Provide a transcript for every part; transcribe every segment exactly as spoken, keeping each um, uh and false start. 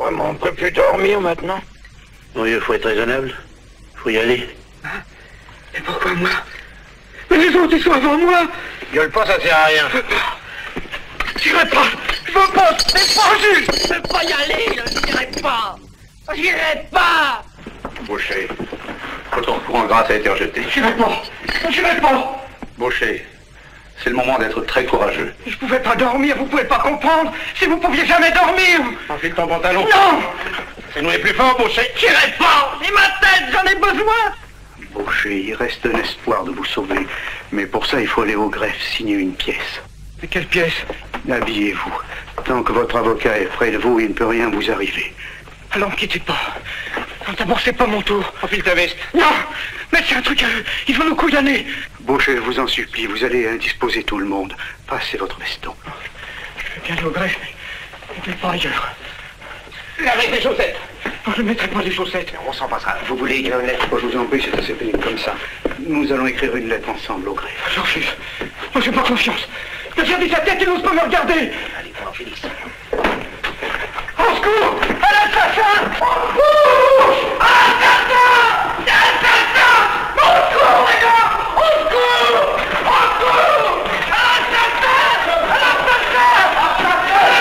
Vraiment, on ne peut plus dormir maintenant. Oui, il faut être raisonnable. Il faut y aller. Hein? Et pourquoi moi? Mais les autres, ils sont avant moi. Gueule pas, ça sert à rien. J'irai pas. Je veux pas. Mais pas juste. Je veux pas y aller, là. J'irai pas. J'irai pas. Boucher, votre courant grâce a été rejeté. J'irai pas. J'irai pas. Boucher, c'est le moment d'être très courageux. Je pouvais pas dormir, vous pouvez pas comprendre. Si vous pouviez jamais dormir. Enfile ton pantalon. Non. Fais-nous plus fort, Boucher. J'irai pas. Et ma tête, j'en ai besoin. Boucher, il reste un espoir de vous sauver. Mais pour ça, il faut aller au greffe, signer une pièce. Mais quelle pièce? Habillez-vous. Tant que votre avocat est près de vous, il ne peut rien vous arriver. Alors ne quittez pas. Non, d'abord, c'est pas mon tour. Enfile ta veste. Non. Mais c'est un truc à eux. Ils vont nous couillonner. Boucher, je vous en supplie, vous allez indisposer tout le monde. Passez votre veston. Je vais bien aller au greffe, mais pas ailleurs. Lavez tes chaussettes. Non, je ne mettrai pas les chaussettes. On s'en passera. Vous voulez écrire une lettre? Oh, je vous en prie, c'est assez pénible comme ça. Nous allons écrire une lettre ensemble au greffe. Je refuse. Moi, j'ai pas confiance. Le gardien de sa tête, il n'ose pas me regarder. Allez, prends Félix. Au secours! À l'assassin! Au secours! À l'assassin! L'assassin! Au secours, les gars! Au secours! Au secours! À l'assassin! À l'assassin!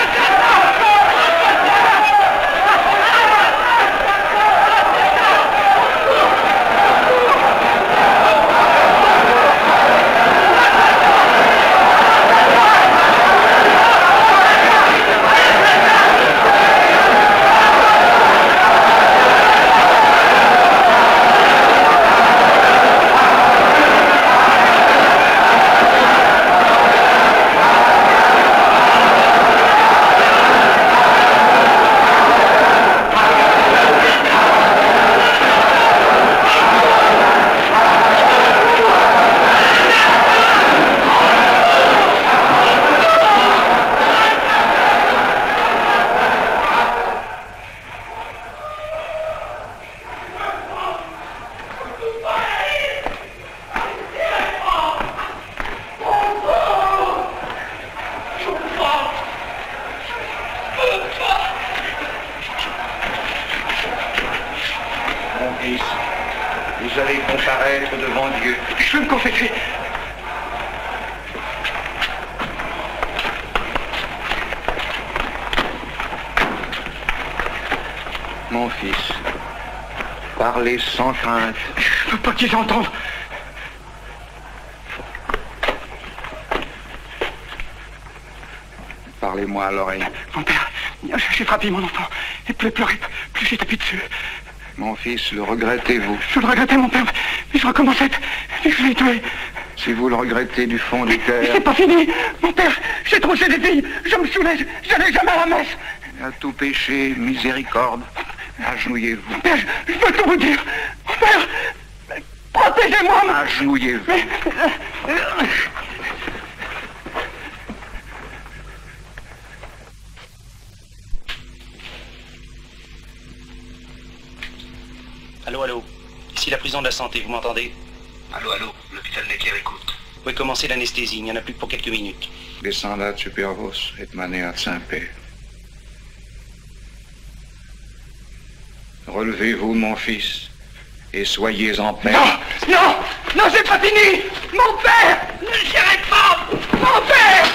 Vous allez comparaître devant Dieu. Je veux me confesser. Mon fils, parlez sans crainte. Je veux pas qu'ils entendent. Parlez-moi à l'oreille. Mon père, j'ai frappé mon enfant. Et plus pleurer, plus j'ai tapé dessus. Mon fils, le regrettez-vous? Je le regrettais, mon père, mais je recommençais, mais je l'ai tué. Si vous le regrettez du fond du cœur... Mais c'est pas fini. Mon père, j'ai trouvé des filles. Je me soulège, j'allais jamais à la messe. À tout péché, miséricorde. Agenouillez-vous. Mon père, je veux tout vous dire. Mon père, protégez-moi. Agenouillez-vous. Mais... Allô, allô. Ici la prison de la santé, vous m'entendez? Allô, allô, l'hôpital Necker écoute. Vous pouvez commencer l'anesthésie, il n'y en a plus que pour quelques minutes. Descendat supervos et maneat Saint-Père. Relevez-vous, mon fils, et soyez en paix. Non, non, non, c'est pas fini. Mon père, ne j'irai pas. Mon père.